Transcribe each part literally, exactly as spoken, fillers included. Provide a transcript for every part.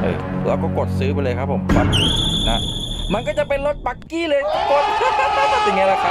อแล้วก็กดซื้อไปเลยครับผมปั๊บนะมันก็จะเป็นรถบักกี้เลยกด เป็นไงล่ะครับ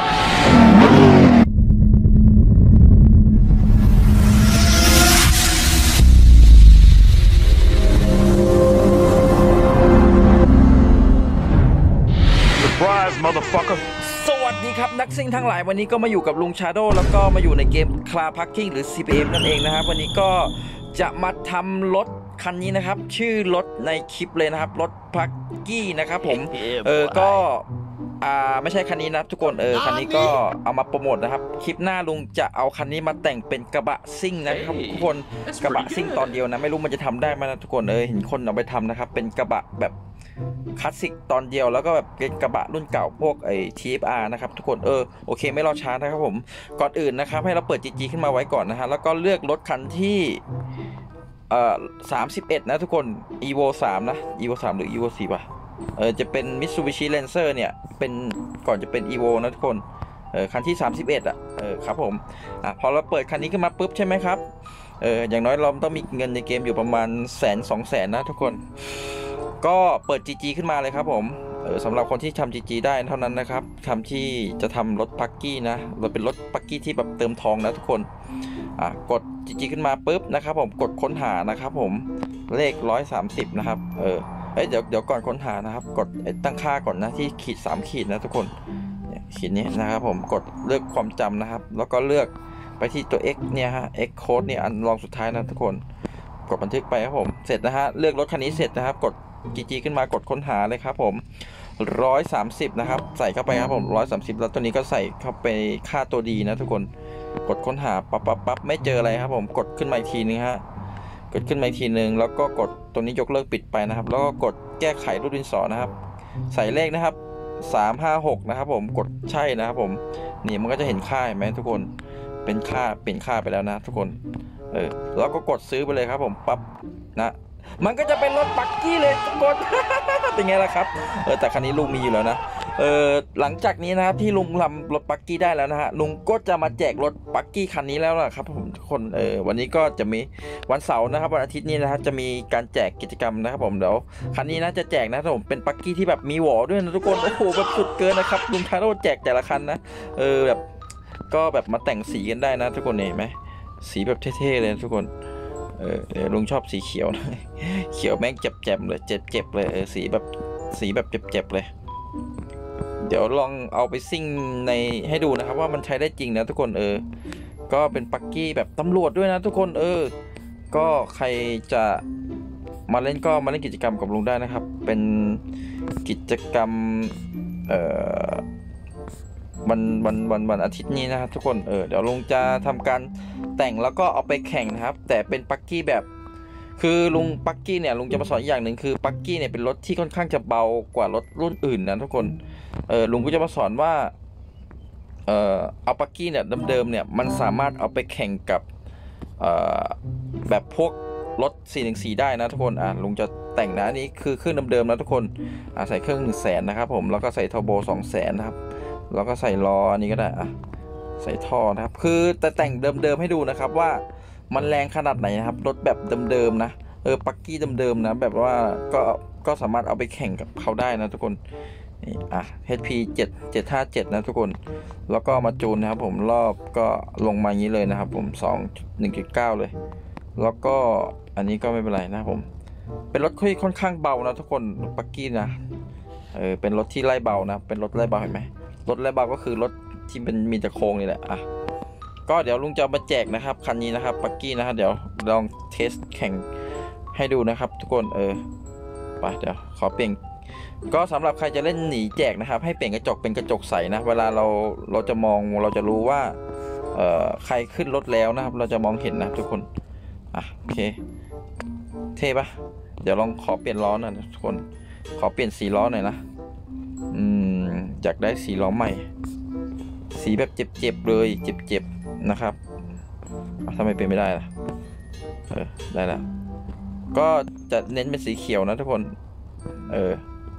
สวัสดีครับนักซิ่งทั้งหลายวันนี้ก็มาอยู่กับลุงชาโดแล้วก็มาอยู่ในเกม Car Parking หรือ ซี พี เอ็ม นั่นเองนะครับวันนี้ก็จะมาทำรถคันนี้นะครับชื่อรถในคลิปเลยนะครับรถพักกี้นะครับผมเออก็อ่าไม่ใช่คันนี้นะทุกคนเออคันนี้ก็เอามาโปรโมทนะครับคลิปหน้าลุงจะเอาคันนี้มาแต่งเป็นกระบะซิ่งนะครับทุกคนกระบะซิ่งตอนเดียวนะไม่รู้มันจะทำได้ไหมนะทุกคนเออเห็นคนเอาไปทำนะครับเป็นกระบะแบบคลาสสิกตอนเดียวแล้วก็แบบเป็นกระบะรุ่นเก่าพวกไอ้ ที เอฟ อาร์ นะครับทุกคนเออโอเคไม่รอช้านะครับผมก่อนอื่นนะครับให้เราเปิด จี จี ขึ้นมาไว้ก่อนนะฮะแล้วก็เลือกรถคันที่เอ่อสามสิบเอ็ดนะทุกคน อี โว สามนะ อี โว สามหรือ อี โว สี่ป่ะเออจะเป็น Mitsubishi Lancer เนี่ยเป็นก่อนจะเป็น อี โว นะทุกคนเออคันที่สามสิบเอ็ดอ่ะเออครับผมอ่ะพอเราเปิดคันนี้ขึ้นมาปุ๊บใช่ไหมครับเอออย่างน้อยเราต้องมีเงินในเกมอยู่ประมาณแสนสองแสนนะทุกคนก็เปิด จี จี ขึ้นมาเลยครับผมเออสำหรับคนที่ทำ จี จี ได้เท่านั้นนะครับทำที่จะทำรถปักกี้นะเราเป็นรถปักกี้ที่แบบเติมทองนะทุกคนอ่ะกด จี จี ขึ้นมาปุ๊บนะครับผมกดค้นหานะครับผมเลขหนึ่งร้อยสามสิบนะครับเออเอ้ยเดี๋ยวเดี๋ยวก่อนค้นหานะครับกดตั้งค่าก่อนนะที่ขีดสามขีดนะทุกคนเนี่ยขีดนี้นะครับผมกดเลือกความจำนะครับแล้วก็เลือกไปที่ตัว X เนี่ยฮะ X code เนี่ยอันรองสุดท้ายนะทุกคนกดบันทึกไปครับผมเสร็จนะฮะเลือกรถคันนี้เสร็จนะครับกด จี จี ขึ้นมากดค้นหาเลยครับผมหนึ่งร้อยสามสิบนะครับใส่เข้าไปครับผมหนึ่งร้อยสามสิบแล้วตัวนี้ก็ใส่เข้าไปค่าตัวดีนะทุกคนกดค้นหาปั๊บปั๊บปั๊บไม่เจออะไรครับผมกดขึ้นมาอีกทีนึงฮะกดขึ้นมาอีกทีนึงแล้วก็กดตัวนี้ยกเลิกปิดไปนะครับแล้วก็กดแก้ไขรูปดินสอนะครับใส่เลขนะครับสามห้าหกนะครับผมกดใช่นะครับผมนี่มันก็จะเห็นค่าเห็นไหมทุกคนเป็นค่าเป็นค่าไปแล้วนะทุกคนเออแล้วก็กดซื้อไปเลยครับผมปั๊บนะมันก็จะเป็นรถปักกี้เลยทุกคน เป็นไงล่ะครับเออแต่คันนี้ลุงมีอยู่แล้วนะเออหลังจากนี้นะครับที่ลุงทำรถปักกี้ได้แล้วนะฮะลุงก็จะมาแจกรถปักกี้คันนี้แล้วล่ะครับผมทุกคนเออวันนี้ก็จะมีวันเสาร์นะครับวันอาทิตย์นี้นะครับจะมีการแจกกิจกรรมนะครับผมเดี๋ยวคันนี้นะจะแจกนะครับผมเป็นปักกี้ที่แบบมีหวอด้วยนะทุกคนโอ้โหแบบสุดเกินนะครับลุงทาโร่แจกแต่ละคันนะเออแบบก็แบบมาแต่งสีกันได้นะทุกคนเห็นไหมสีแบบเท่ๆเลยทุกคนเออลุงชอบสีเขียวนะเขียวแม่งเจ็บๆเลยเจ็บๆเลยเออสีแบบสีแบบเจ็บๆเลยเดี๋ยวลองเอาไปซิ่งในให้ดูนะครับว่ามันใช้ได้จริงนะทุกคนเออก็เป็นปักกี้แบบตำรวจด้วยนะทุกคนเออก็ใครจะมาเล่นก็มาเล่นกิจกรรมกับลุงได้นะครับเป็นกิจกรรมเอ่อวันวันวันวันอาทิตย์นี้นะครับทุกคนเออเดี๋ยวลุงจะทำการแต่งแล้วก็เอาไปแข่งนะครับแต่เป็นปักกี้แบบคือลุงปักกี้เนี่ยลุงจะมาสอนอย่างหนึ่งคือปักกี้เนี่ยเป็นรถที่ค่อนข้างจะเบากว่ารถรุ่นอื่นนะทุกคนเออลุงก็จะมาสอนว่าเออเอาปักกี้เนี่ยเดิมๆเนี่ยมันสามารถเอาไปแข่งกับเอ่อแบบพวกรถสี่หนึ่งสี่ได้นะทุกคนอ่ะลุงจะแต่งนะนี่คือเครื่องเดิมๆนะทุกคนอ่ะใส่เครื่องหนึ่งแสนนะครับผมแล้วก็ใส่เทอร์โบสองแสนนะครับแล้วก็ใส่ล้ออันนี้ก็ได้อะใส่ท่อนะครับคือแต่แต่งเดิมๆให้ดูนะครับว่ามันแรงขนาดไหนนะครับรถแบบเดิมๆนะเออปักกี้เดิมๆนะแบบว่าก็ก็สามารถเอาไปแข่งกับเขาได้นะทุกคนนี่อ่ะ เอช พี เจ็ด เจ็ดห้าเจ็ดนะทุกคนแล้วก็มาจูนนะครับผมรอบก็ลงมาอย่างนี้เลยนะครับผมสอง หนึ่งจุดเก้าเลยแล้วก็อันนี้ก็ไม่เป็นไรนะผมเป็นรถค่อนข้างเบานะทุกคนปักกี้นะเออเป็นรถที่ไล่เบานะเป็นรถไล่เบาเห็นไหมรถไล่เบาก็คือรถที่เป็นมีแต่โครงนี่แหละอ่ะก็เดี๋ยวลุงจะมาแจกนะครับคันนี้นะครับปักกี้นะครับเดี๋ยวลองเทสแข่งให้ดูนะครับทุกคนเออไปเดี๋ยวขอเปลี่ยนก็สำหรับใครจะเล่นหนีแจกนะครับให้เปลี่ยนกระจกเป็นกระจกใสนะเวลาเราเราจะมองเราจะรู้ว่าเอ่อใครขึ้นรถแล้วนะครับเราจะมองเห็นนะทุกคนอ่ะโอเคเท่ปะเดี๋ยวลองขอเปลี่ยนล้อหน่อยทุกคนขอเปลี่ยนสีล้อหน่อยนะอืมอยากได้สีล้อใหม่สีแบบเจ็บๆเลยเจ็บๆนะครับทำไมเป็นไม่ได้ล่ะเออได้แล้วก็จะเน้นเป็นสีเขียวนะทุกคนเออ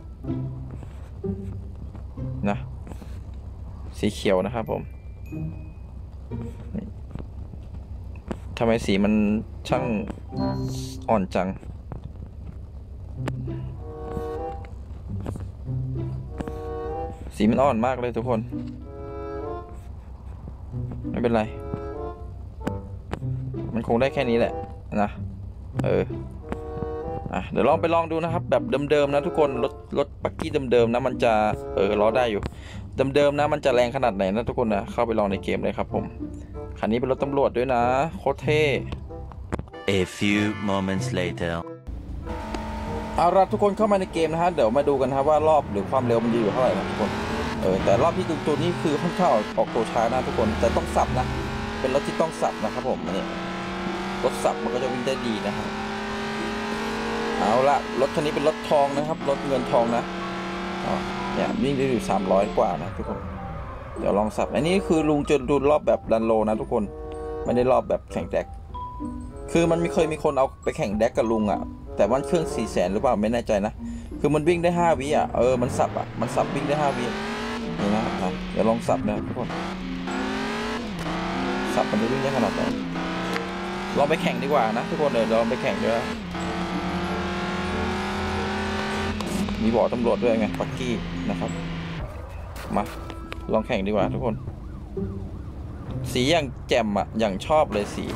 นะสีเขียวนะครับผมทำไมสีมันช่างอ่อนจังสีมันอ่อนมากเลยทุกคนไม่เป็นไรมันคงได้แค่นี้แหละนะเอออ่ะเดี๋ยวลองไปลองดูนะครับแบบเดิมๆนะทุกคนรถรถปักกี้เดิมๆนะมันจะเออล้อได้อยู่เดิมๆนะมันจะแรงขนาดไหนนะทุกคนนะเข้าไปลองในเกมเลยครับผมคันนี้เป็นรถตำรวจด้วยนะโคตรเท่ A few moments later เอาละทุกคนเข้ามาในเกมนะฮะเดี๋ยวมาดูกันครับว่ารอบหรือความเร็วมันจะอยู่เท่าไหร่นะทุกคนเออแต่รอบที่ดูตัวนี้คือค่อนข้างออกตัวช้านะทุกคนแต่ต้องสับนะเป็นรถที่ต้องสับนะครับผมนี่รถสับมันก็จะวิ่งได้ดีนะครับเอาละรถคันนี้เป็นรถทองนะครับรถเงินทองนะอ๋อเนี่ยวิ่งได้อยู่สามร้อยกว่านะทุกคนเดี๋ยวลองสับอันนี้คือลุงจะดูรอบแบบดันโลนะทุกคนไม่ได้รอบแบบแข่งแดกคือมันมีเคยมีคนเอาไปแข่งแดกกับลุงอ่ะแต่ว่าเครื่องสี่แสนหรือเปล่าไม่แน่ใจนะคือมันวิ่งได้ห้าวิอ่ะเออมันสับอ่ะมันสับวิ่งได้ห้าวินี่นะเดี๋ยวลองสับนะทุกคนสับมันจะวิ่งได้ขนาดไหนลองไปแข่งดีกว่านะทุกคนเดี๋ยวลองไปแข่งด้วยมีบ่อตำรวจด้วยไงปักกี้นะครับมาลองแข่งดีกว่าทุกคนสีอย่างแจ่มอ่ะอย่างชอบเลยสี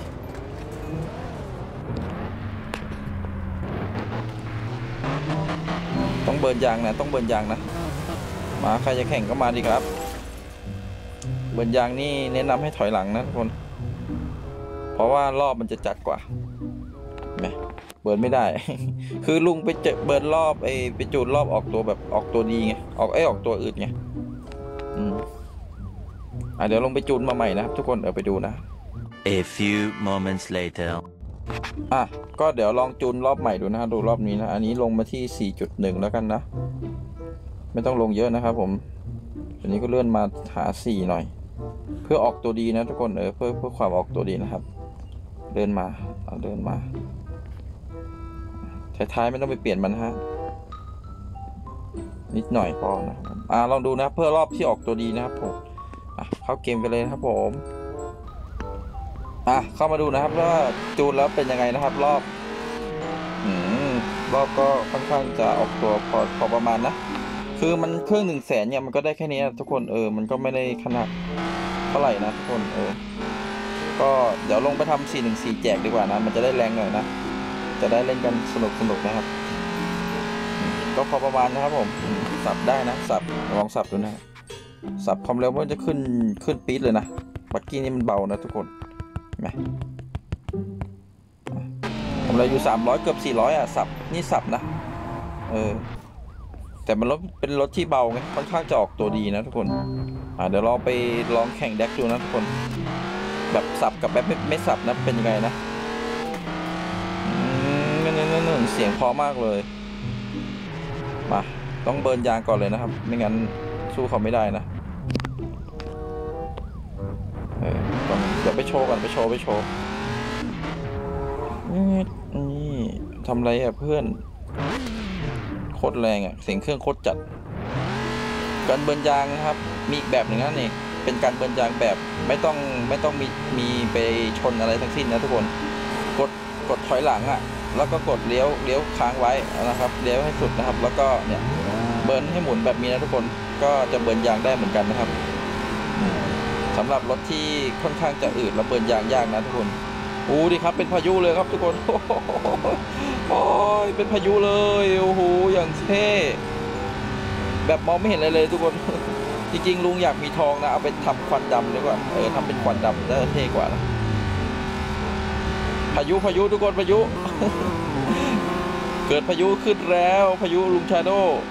ต้องเบิร์นยางนะต้องเบิร์นยางนะมาใครจะแข่งก็มาดีครับเบิร์นยางนี่แนะนำให้ถอยหลังนะทุกคนเพราะว่ารอบมันจะจัดกว่าไหมเบิร์นไม่ได้ คือลุงไปเจอเบิร์นรอบไอไปจูดรอบออกตัวแบบออกตัวดีไงออกไอออกตัวอื่นไงอืมอ่ะเดี๋ยวลงไปจูนมาใหม่นะครับทุกคนเออไปดูนะ A few moments later อ่ะก็เดี๋ยวลองจูนรอบใหม่ดูนะดูรอบนี้นะอันนี้ลงมาที่ สี่จุดหนึ่ง แล้วกันนะไม่ต้องลงเยอะนะครับผมอันนี้ก็เลื่อนมาหาสี่หน่อยเพื่อออกตัวดีนะทุกคนเออเพื่อเพื่อความออกตัวดีนะครับเดินมาเอาเดินมาท้ายๆไม่ต้องไปเปลี่ยนมันฮะนิดหน่อยพอนะครับอ่าลองดูนะเพื่อรอบที่ออกตัวดีนะครับผมอ่ะเข้าเกมไปเลยนะครับผมอ่ะเข้ามาดูนะครับว่าจูนแล้วเป็นยังไงนะครับรอบอืมรอบก็ค่อนข้างจะออกตัวพอพอประมาณนะคือมันเครื่องหนึ่งแสนเนี่ยมันก็ได้แค่นี้นะทุกคนเออมันก็ไม่ได้ขนาดเท่าไหร่นะทุกคนเออก็เดี๋ยวลงไปทำสี่หนึ่งสี่แจกดีกว่านะมันจะได้แรงหน่อยนะจะได้เล่นกันสนุกสนุกนะครับก็พอประมาณนะครับผมสับได้นะสับลองสับดูนะสับความเร็วมันจะขึ้นขึ้นปี๊ดเลยนะบักกี้นี่มันเบานะทุกคนไหมผมเราอยู่สามร้อยเกือบสี่ร้อยอ่ะสับนี่สับนะเออแต่มันรถเป็นรถที่เบาไงค่อนข้างจะออกตัวดีนะทุกคนอ่าเดี๋ยวลองไปลองแข่งแดกดูนะทุกคนแบบสับกับแบบไม่ไม่สับนะเป็นยังไงนะอืมนั่นนั่นนั่นเสียงพอมากเลยมาต้องเบิร์นยางก่อนเลยนะครับไม่งั้นสู้เขาไม่ได้นะเออเดี๋ยวไปโชว์ก่อนไปโชว์ไปโชว์นี่นี่ทำไรอ่ะเพื่อนโคตรแรงอ่ะเสียงเครื่องโคตรจัดการเบิร์นยางนะครับมีอีกแบบหนึ่งนะนี่เป็นการเบิร์นยางแบบไม่ต้องไม่ต้องมีมีไปชนอะไรทั้งสิ้นนะทุกคนกดกดถอยหลังอ่ะแล้วก็กดเลี้ยวเลี้ยวค้างไว้นะครับเลี้ยวให้สุดนะครับแล้วก็เนี่ยเบิร์นให้หมุนแบบนี้นะทุกคนก็จะเบิร์นยางได้เหมือนกันนะครับสำหรับรถที่ค่อนข้างจะอืดและเบิร์นยางยากนะทุกคนอู้ดิครับเป็นพายุเลยครับทุกคนโอ้ยเป็นพายุเลยโอ้โหอย่างเท่แบบมองไม่เห็นอะไรเลยทุกคนจริงๆลุงอยากมีทองนะเอาไปทำควันดำดีกว่าเออทำเป็นควันดำน่าจะเท่กว่านะพายุพายุทุกคนพายุ เกิดพายุขึ้นแล้วพายุลุงชาโด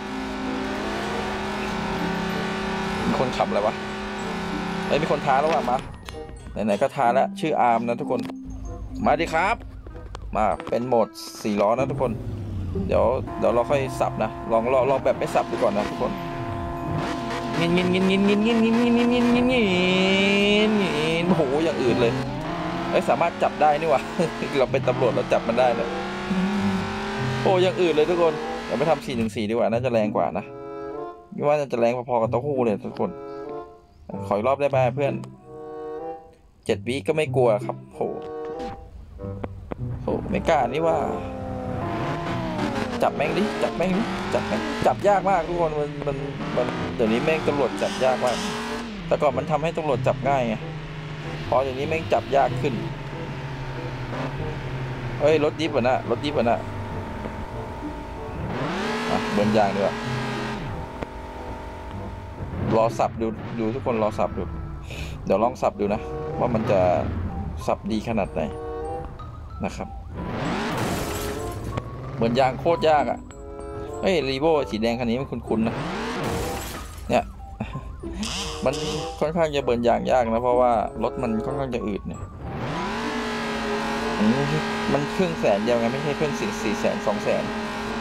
มีคนขับอะไรวะเอ้ยมีคนท้าแล้วว่ะมาไหนๆก็ท้าแล้วชื่ออาร์มนะทุกคนมาดิครับมาเป็นโหมดสี่ล้อนะทุกคนเดี๋ยวเดี๋ยวเราค่อยสับนะลองลองลองแบบไม่สับดูก่อนนะทุกคนงินงินงินงินงินงินงินงินงินงินงินงินโอ้โหอย่างอื่นเลยไอ้สามารถจับได้นี่วะเราเป็นตำรวจเราจับมันได้เลยโอ้อย่างอื่นเลยทุกคนเดี๋ยวไปทำสี่หนึ่งสี่ดีกว่าน่าจะแรงกว่านะคิดว่าน่าจะแรงพอๆกับเต้าหู้เลยทุกคนขออีกรอบได้ไหมเพื่อนเจ็ดวิก็ไม่กลัวครับโหโหไม่กล้านี่ว่าจับแม่งดิจับแม่งดิจับแม่งจับยากมากทุกคนมันมันมันเดี๋ยวนี้แม่งตำรวจจับยากมากแต่ก่อนมันทำให้ตำรวจจับง่ายไงพออย่างนี้แม่งจับยากขึ้นเฮ้ยรถดิฟอ่ะนะรถดิฟอ่ะนะอ่ะเบิร์นยางดีกว่ารอสับดูดูทุกคนรอสับดูเดี๋ยวลองสับดูนะว่ามันจะสับดีขนาดไหนนะครับเบิร์นยางโคตรยากอ่ะเฮ้ยรีโวสีแดงคันนี้มันคุ้นๆนะเนี่ยมันค่อนข้างจะเบิร์นยางยากนะเพราะว่ารถมันค่อนข้างจะอืดเนี่ยมันเครื่องแสนเดียวไงไม่ใช่เครื่องสี่สี่แสนสองแสน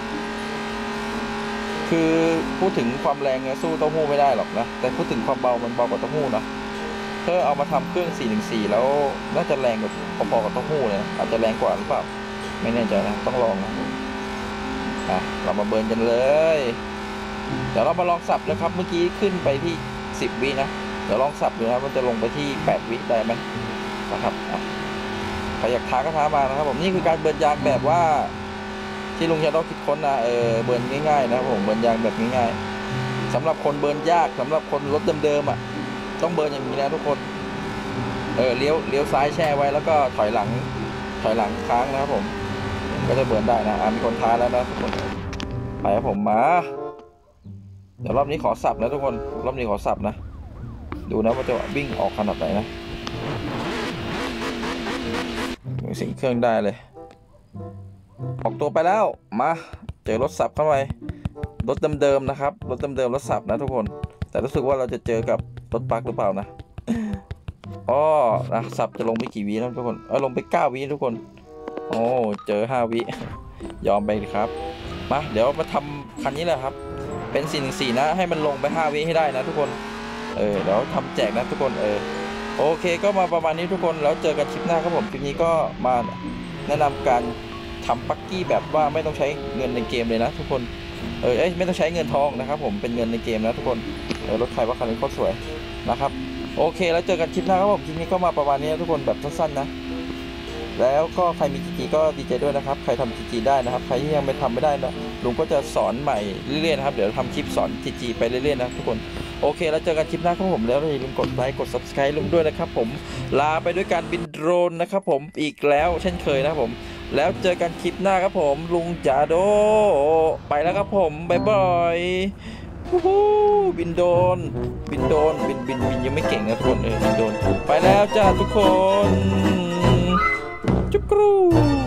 คือพูดถึงความแรงเนี่ยสู้เต้าหู้ไม่ได้หรอกนะแต่พูดถึงความเบามันเบากว่าเต้าหู้นะถ้าเอามาทำเครื่องสี่หนึ่งสี่แล้วน่าจะแรงกว่าพอๆกับเต้าหู้เลยอาจจะแรงกว่าหรือเปล่าไม่แน่ใจนะต้องลองนะอ่ะเรามาเบิร์นกันเลยเดี๋ยวเรามาลองสับนะครับเมื่อกี้ขึ้นไปที่สิบวินะเดี๋ยวลองสับดูนะมันจะลงไปที่แปดวิได้ไหมนะครับใครอยากท้าก็ท้ามานะครับผมนี่คือการเบิร์นยางแบบว่าที่ลุงชาโดคิดค้นนะเออเบิร์นง่ายๆนะครับผมเบิร์นยางแบบง่ายๆสำหรับคนเบิร์นยากสำหรับคนรถเดิมๆอ่ะต้องเบิร์นอย่างนี้นะทุกคนเออเลี้ยวเลี้ยวซ้ายแช่ไว้แล้วก็ถอยหลังถอยหลังค้างนะครับผมก็จะเบิร์นได้นะอ่ะมีคนท้าแล้วนะทุกคนไปครับผมมาเดี๋ยวรอบนี้ขอสับนะทุกคนรอบนี้ขอสับนะดูนะว่าจะวิ่งออกขนาดไหนนะสิ่งเครื่องได้เลยออกตัวไปแล้วมาเจอรถสับเข้าไปรถเดิมๆนะครับรถเดิมๆรถสับนะทุกคนแต่รู้สึกว่าเราจะเจอกับรถปักหรือเปล่านะอ๋อนะสับจะลงไปกี่วินะทุกคนเออลงไปเก้าวิทุกคนโอ้เจอห้าวิยอมไปครับมาเดี๋ยวมาทำคันนี้แหละครับเป็นสี่หนึ่งสี่นะให้มันลงไปห้าวิให้ได้นะทุกคนเออเดี๋ยวทำแจกนะทุกคนเออโอเคก็มาประมาณนี้ทุกคนแล้วเจอกันคลิปหน้าครับผมคลิปนี้ก็มาแนะนำการทำปักกี้แบบว่าไม่ต้องใช้เงินในเกมเลยนะทุกคนเออเอ้ยไม่ต้องใช้เงินทองนะครับผมเป็นเงินในเกมนะทุกคนเออรถใครว่าคันนี้โคตรสวยนะครับโอเคแล้วเจอกันคลิปหน้าครับผมคลิปนี้ก็มาประมาณนี้ทุกคนแบบสั้นๆนะแล้วก็ใครมีจีจีก็ดีใจด้วยนะครับใครทำจีจีได้นะครับใครที่ยังไม่ทำไม่ได้นะลุงก็จะสอนใหม่เรื่อยๆนะครับเดี๋ยวทำคลิปสอนจีจีไปเรื่อยๆนะทุกคนโอเคแล้วเจอกันคลิปหน้าครับผมแล้วอย่าลืมกดไลค์กด ซับสไครบ์ ลุงด้วยนะครับผมลาไปด้วยการบินโดรนนะครับผมอีกแล้วเช่นเคยนะครับผมแล้วเจอกันคลิปหน้าครับผมลุงจ่าโดไปแล้วครับผมบ๊ายบายฮู้ฮู้บินโดนบินโดนบินบินบินยังไม่เก่งนะทุกคนเออบินโดนไปแล้วจ้าทุกคนจุ๊กรู